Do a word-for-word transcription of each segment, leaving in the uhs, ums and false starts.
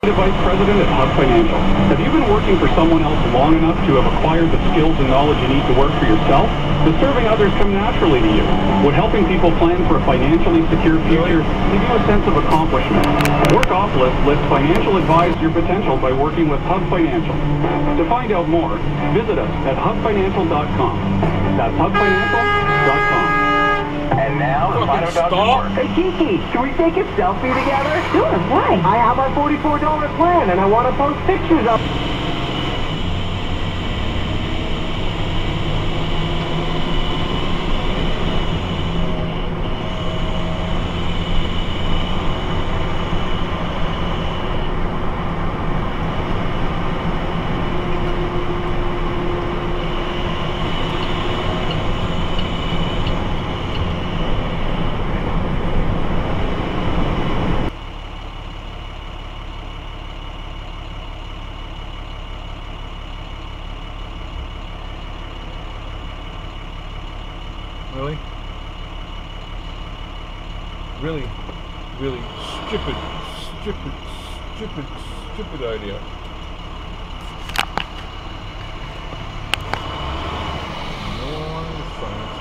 Vice President at Hub Financial. Have you been working for someone else long enough to have acquired the skills and knowledge you need to work for yourself? Does serving others come naturally to you? Would helping people plan for a financially secure future give you a sense of accomplishment? Workopolis lets financial advise your potential by working with Hub Financial. To find out more, visit us at hub financial dot com. That's hub financial dot com. And now, the final stop. Hey, Kiki, can we take a selfie together? Sure, why? I have our forty-four dollar plan, and I want to post pictures of... Really? Really, really stupid, stupid, stupid, stupid idea. No one in front.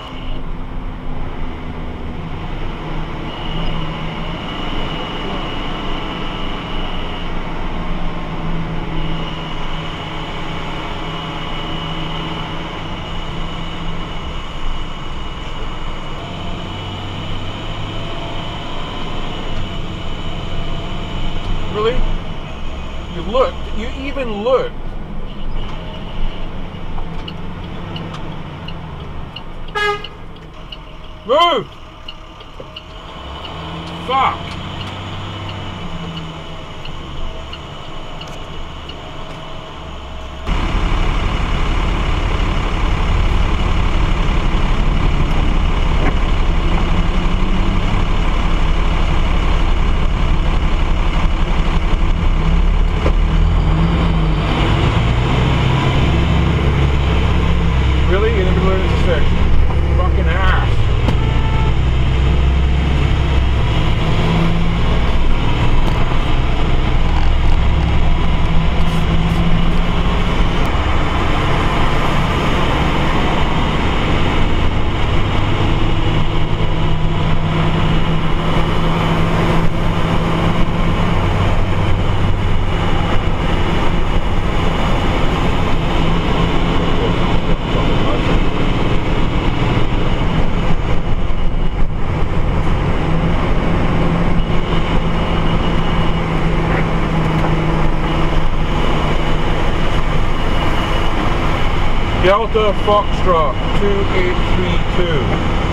Really? You looked. You even looked. Move! Fuck! Really? You never learned this section. Fucking ass. Delta Foxtrot two eight three two.